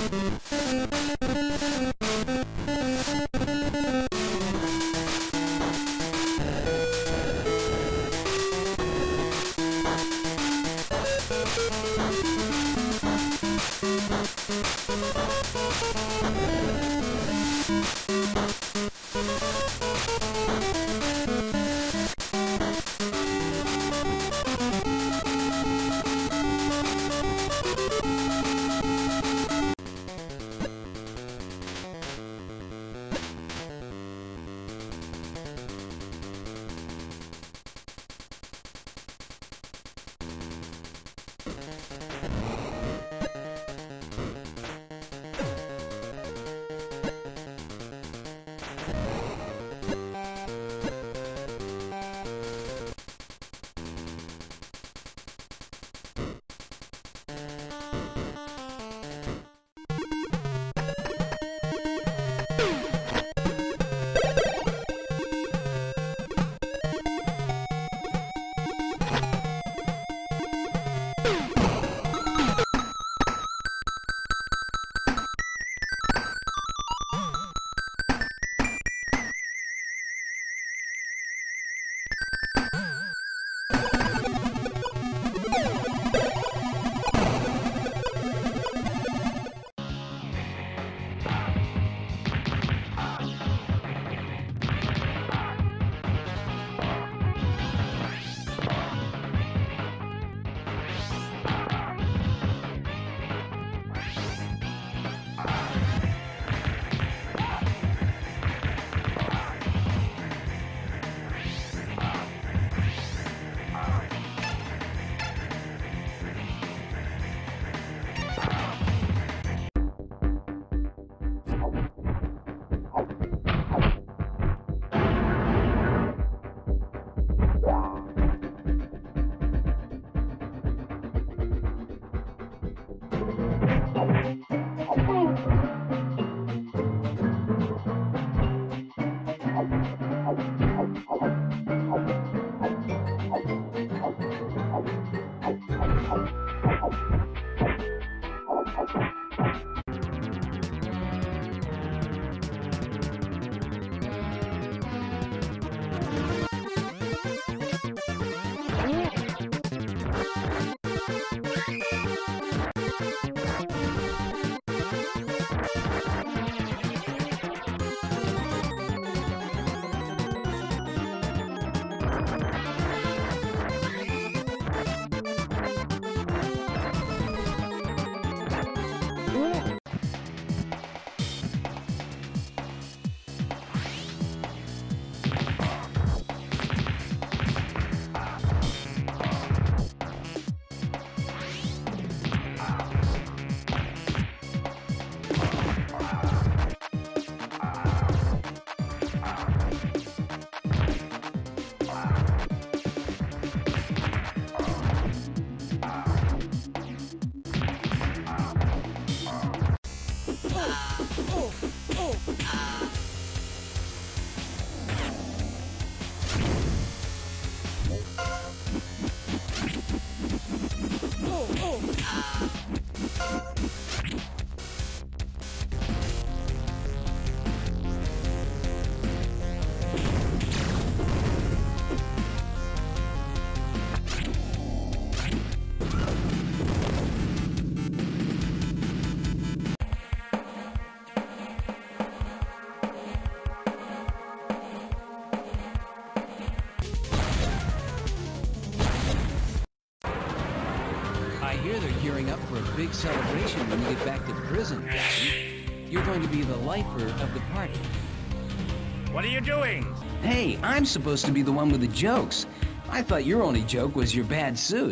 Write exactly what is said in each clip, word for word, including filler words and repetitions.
gearing up for a big celebration when you get back to prison, Daddy. You're going to be the lifer of the party. What are you doing? Hey, I'm supposed to be the one with the jokes. I thought your only joke was your bad suit.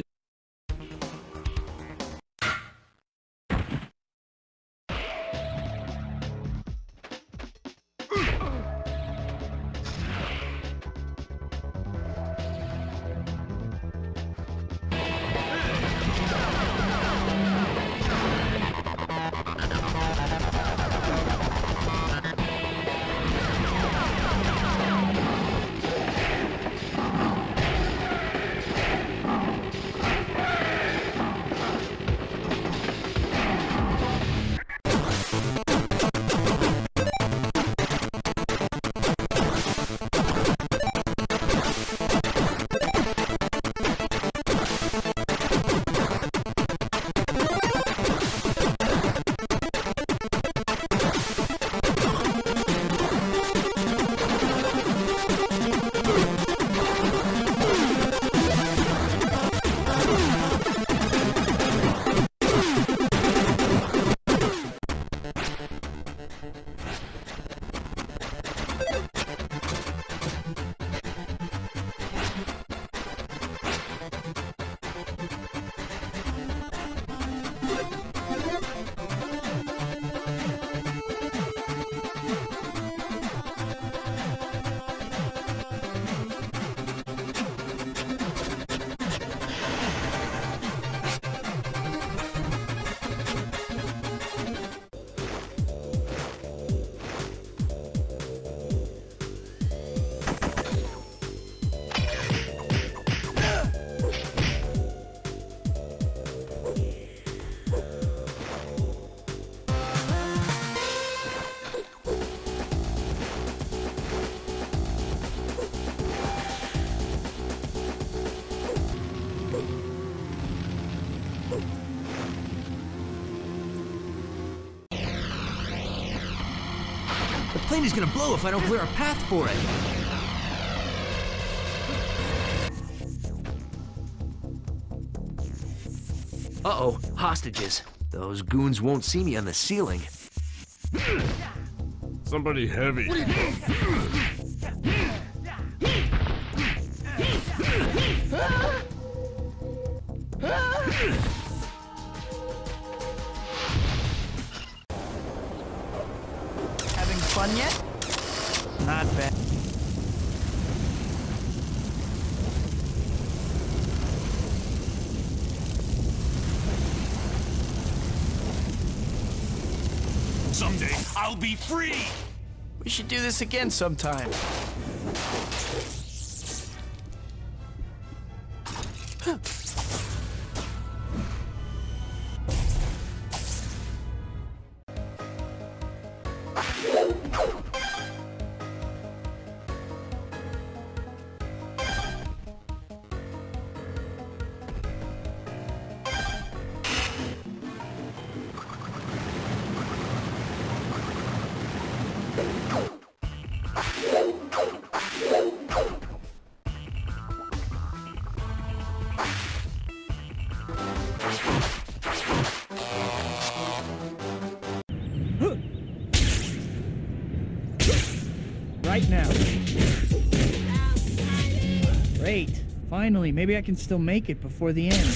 plane is gonna blow if I don't clear a path for it. Uh-oh, hostages. Those goons won't see me on the ceiling. Somebody heavy. Having fun yet? Not bad. Someday, I'll be free! We should do this again sometime. Right now. Great. Finally, maybe I can still make it before the end.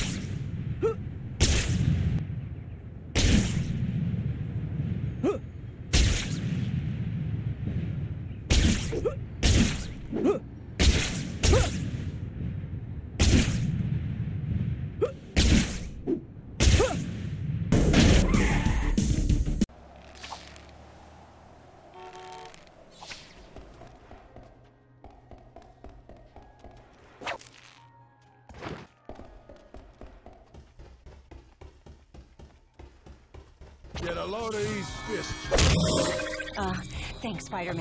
Get a load of these fists. Uh, thanks, Spider-Man.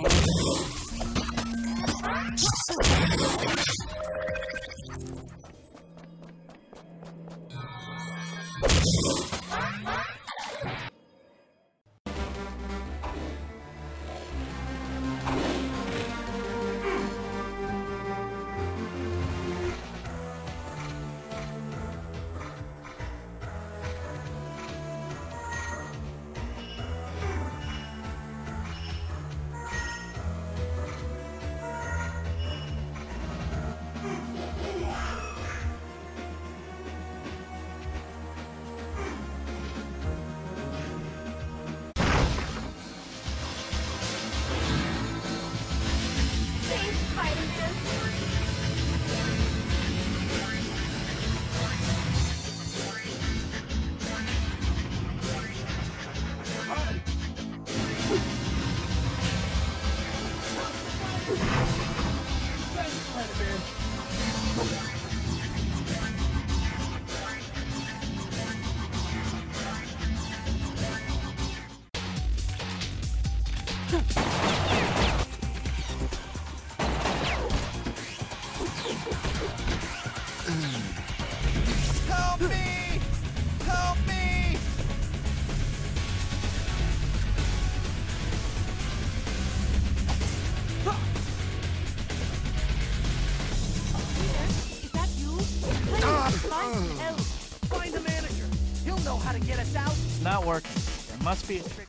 Help me! Help me! Is that you? Find help. Find the manager. He'll know how to get us out. It's not working. There must be a trick.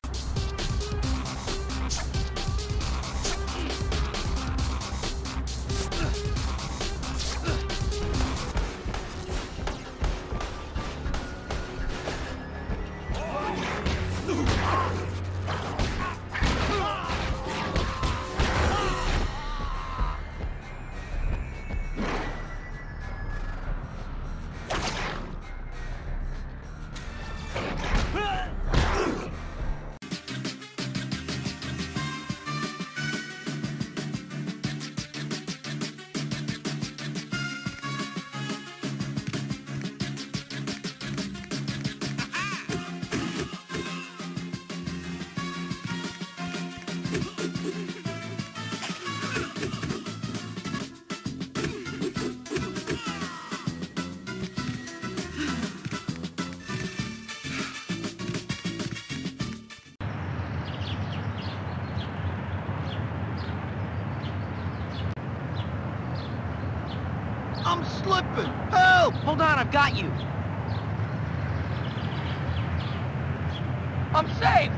I'm slipping! Help! Hold on, I've got you. I'm safe!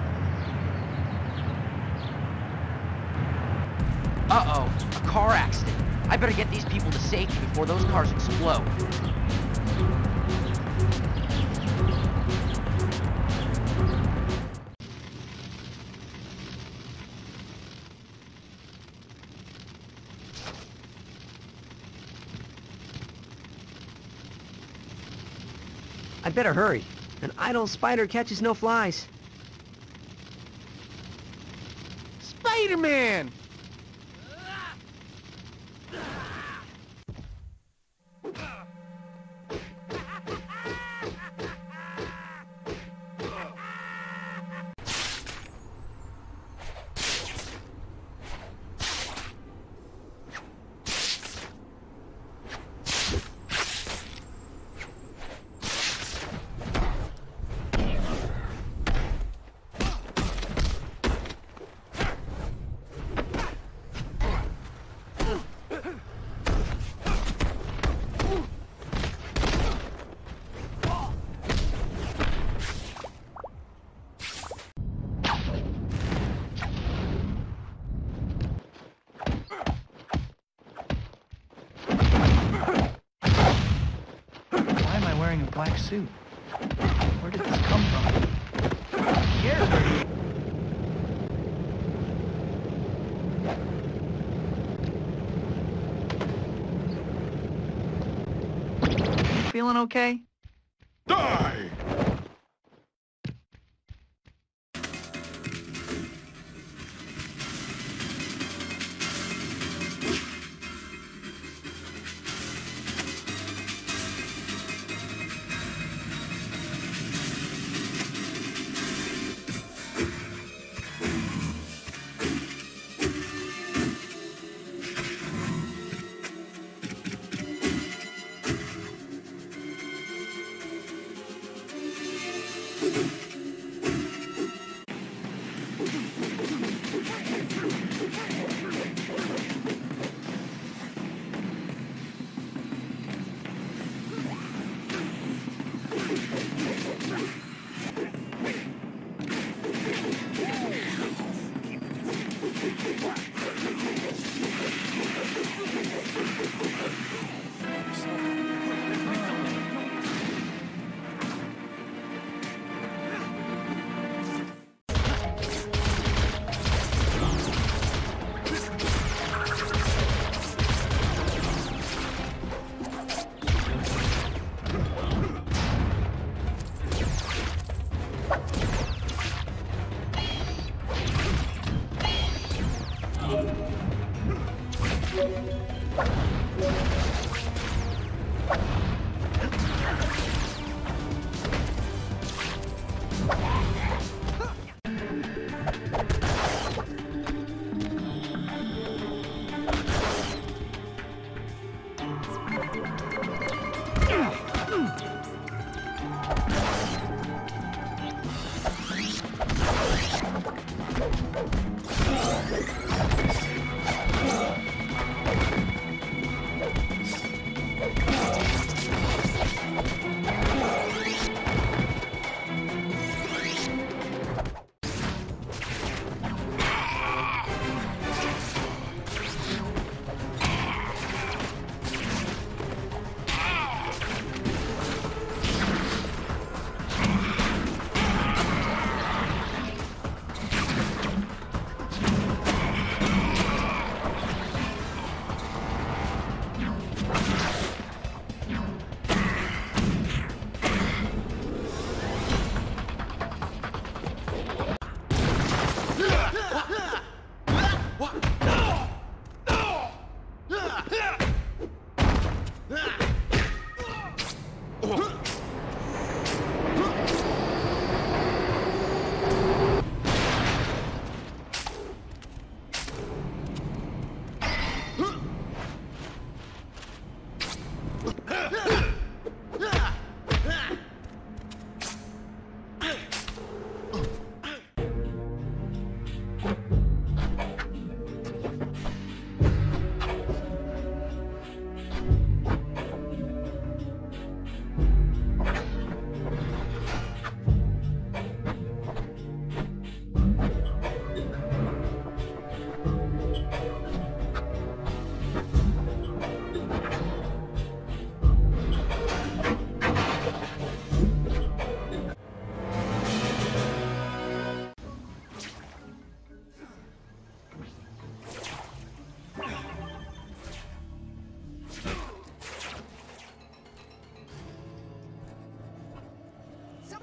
Uh-oh, a car accident. I better get these people to safety before those cars explode. I better hurry. An idle spider catches no flies. Spider-Man! Wearing a black suit. Where did this come from? Who cares? Feeling okay? Die!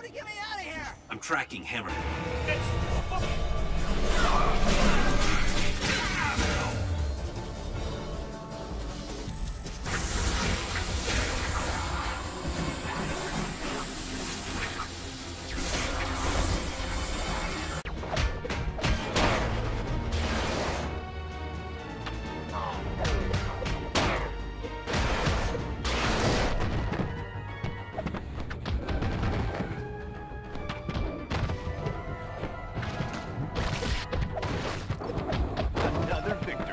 Somebody get me out of here! I'm tracking Hammer. Another victory.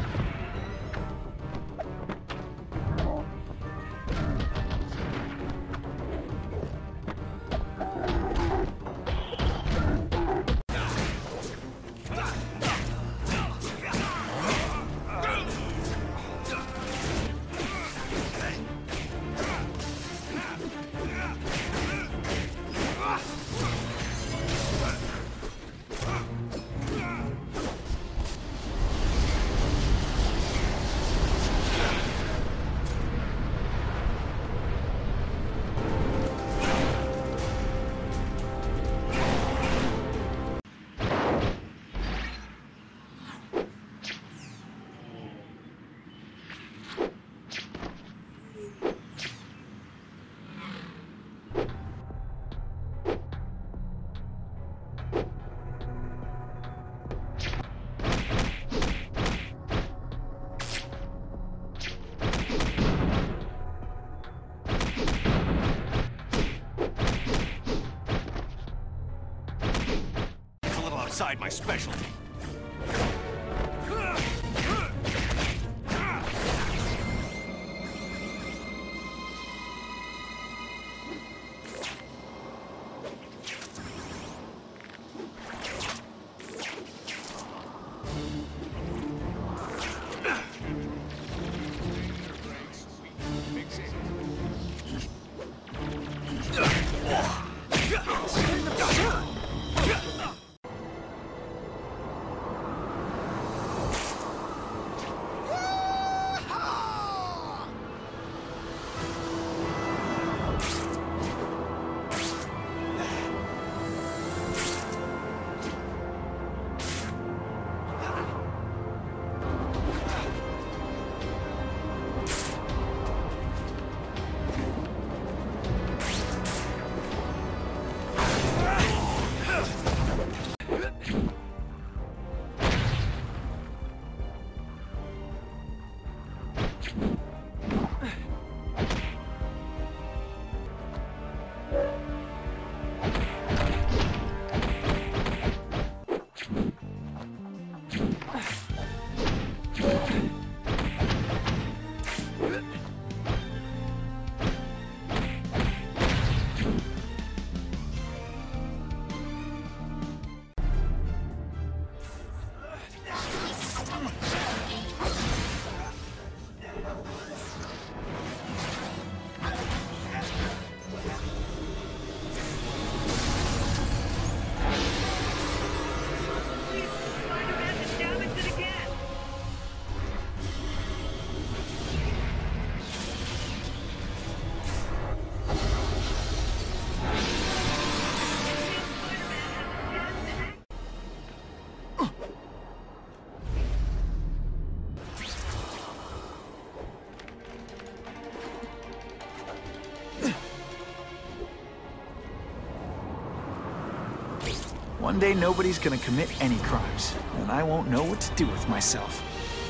It's a little outside my specialty. One day nobody's gonna commit any crimes, and I won't know what to do with myself.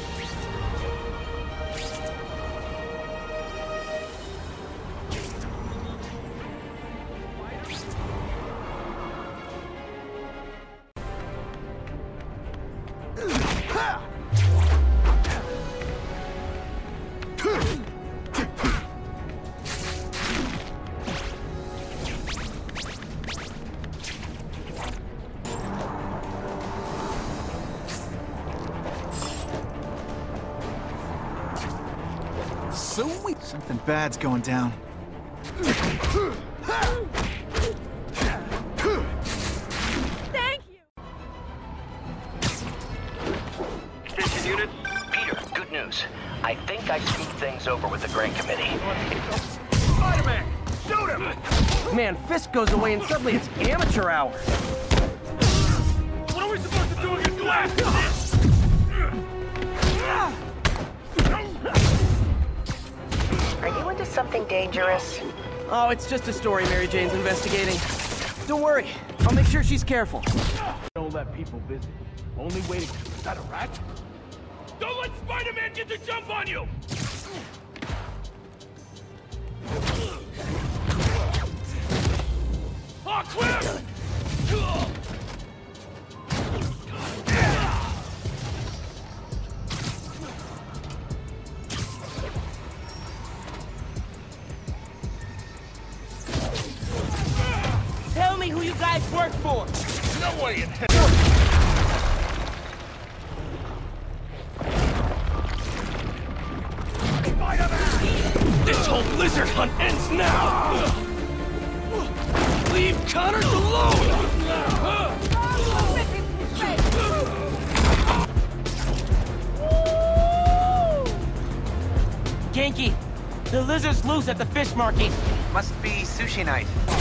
Something bad's going down. Thank you! Attention units. Peter, good news. I think I smoothed things over with the Grant Committee. Spider-Man! Shoot him! Man, Fisk goes away and suddenly it's amateur hour. What are we supposed to do against Glass? Are you into something dangerous? Oh, it's just a story Mary Jane's investigating. Don't worry, I'll make sure she's careful. Don't let people visit. Only way to... Is that a rat? Don't let Spider-Man get the jump on you! Oh, clear! Tell me who you guys work for! Nobody in hell! This whole lizard hunt ends now! Leave Connors alone! Genki, the lizard's loose at the fish market. Must be sushi night.